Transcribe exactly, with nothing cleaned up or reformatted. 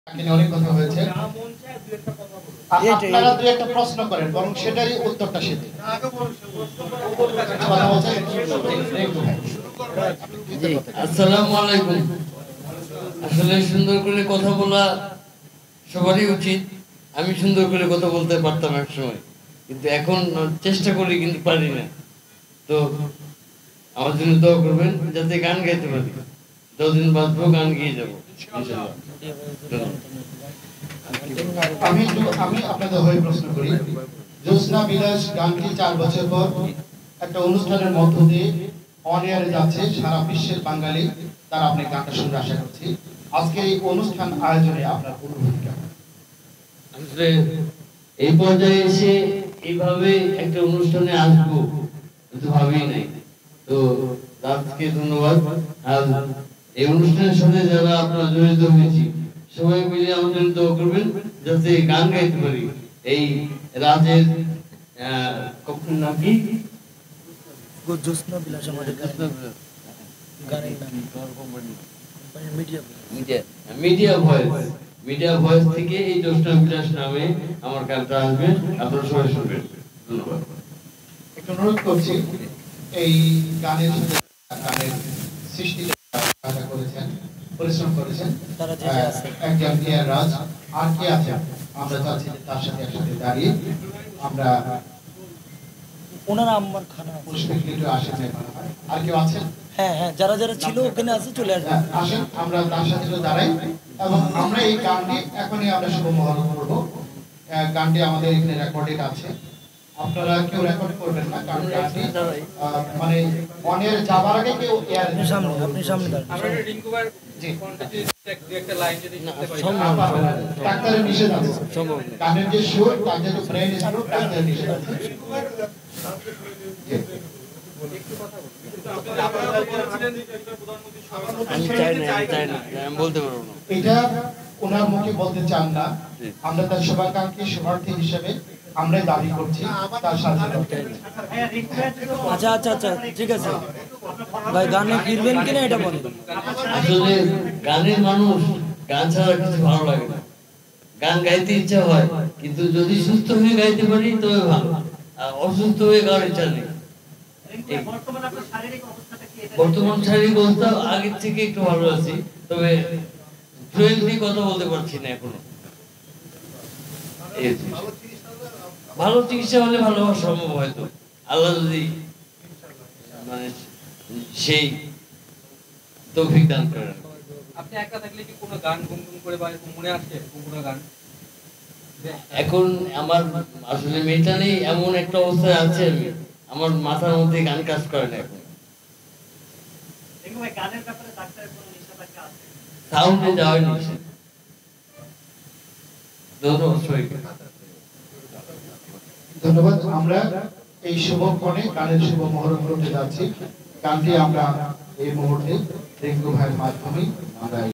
অনেক কথা হয়েছে, আপনারা দুই একটা প্রশ্ন করেন বরং সেটারই উত্তরটা সে দিন। আসসালামু আলাইকুম। আসলে সুন্দর করে কথা বলা সবারই উচিত। আমি সুন্দর করে কথা বলতে পারতাম এক সময়, কিন্তু এখন চেষ্টা করি কিন্তু পারি না। তো আমার জন্য দোয়া করবেন যাতে গান গাইতে পারি। যতদিন বাঁচবো গান গিয়ে যাবো ইনশাআল্লাহ। আমি আমি আপনাদের হয়ে প্রশ্ন করি, জ্যোৎস্না বিলাস গানটি চার বছর পর একটা অনুষ্ঠানের মধ্য দিয়ে অন এয়ারে যাচ্ছে। সারা বিশ্বের বাঙালি তারা আপনি গানটা শুনতে আশা করছি। আজকে এই অনুষ্ঠান আয়োজনে আপনার অনুভূতি কেমন? আসলে এই পর্যায়ে এসে এইভাবে একটা অনুষ্ঠানে আসবো তো ভাবেই নাই। তো রাজকে ধন্যবাদ। আর এই অনুষ্ঠানের সাথে যারা আপনারা জড়িত হয়েছি সবাই মিলে আমাদের দোয়া করবেন যাতে গান গাইতে পারি। এই রাজের কখন নাম কি জ্যোৎস্না বিলাস আমাদের গানের নাম media media media voice media voice থেকে এই জ্যোৎস্না বিলাস নামে আমার গানটা আসবে, আপনারা সবাই শুনবেন। ধন্যবাদ। একটু অনুরোধ করছি, এই গানের গানের সৃষ্টি করেছেন, পরিশ্রম করেছেন একজন এয়ার রাজ, আর কে আছে আমরা চাচ্ছি যে তার সাথে একসাথে দাঁড়িয়ে আমরা ওনারা আমার খানা পুষ্পিক লিটু আসেন, আর কেউ আছেন? হ্যাঁ হ্যাঁ যারা যারা ছিল ওখানে আছে চলে আসবে, আসেন আমরা তার সাথে দাঁড়াই এবং আমরা এই গানটি এখনই আমরা শুভ মহরম করবো। গানটি আমাদের এখানে রেকর্ডেড আছে, আপনারা কেউ রেকর্ড করবেন না, কারণ গানটি মানে অনের যাবার আগে কেউ এয়ার সামনে আপনি সামনে দাঁড়ান। ডাক্তারের নিষেধ আছে, গানের যে সুর তার যে ব্রেন স্ট্রোক ডাক্তারের নিষেধ আছে। এটা ওনার মুখে বলতে চান না, আমরা তার শুভাকাঙ্ক্ষী শুভার্থী হিসেবে আমরাই দাবি করছি তার সাথে। আচ্ছা আচ্ছা আচ্ছা ঠিক আছে ভাই, গানে ফিরবেন কিনা এটা বলেন। আসলে গানের মানুষ গান ছাড়া কিছু ভালো লাগে না। গান গাইতে ইচ্ছা হয়, কিন্তু যদি সুস্থ হয়ে গাইতে পারি তবে ভালো, আর অসুস্থ হয়ে গাওয়ার ইচ্ছা নেই। বর্তমান শারীরিক অবস্থা আগের থেকে একটু ভালো আছি, তবে ফ্লুয়েন্টলি কথা বলতে পারছি না এখনো। ভালো চিকিৎসা হলে ভালো হওয়া সম্ভব, হয়তো আল্লাহ যদি মানে সেই তৌফিক দান করেন। আপনি একা থাকলে কি কোনো গান গুনগুন করে বা এরকম মনে আসে কোনো গান? এখন আমার আসলে মেয়েটা নেই, এমন একটা অবস্থায় আছে আমি, আমার মাথার মধ্যে গান কাজ করে না এখন। সাউন্ডে যাওয়ার নিষেধ। ধন্যবাদ। আমরা এই শুভক্ষণে গানের শুভ মহরম করতে যাচ্ছি। গানটি আমরা এই মুহূর্তে রিঙ্কু ভাইয়ের মাধ্যমে আমরা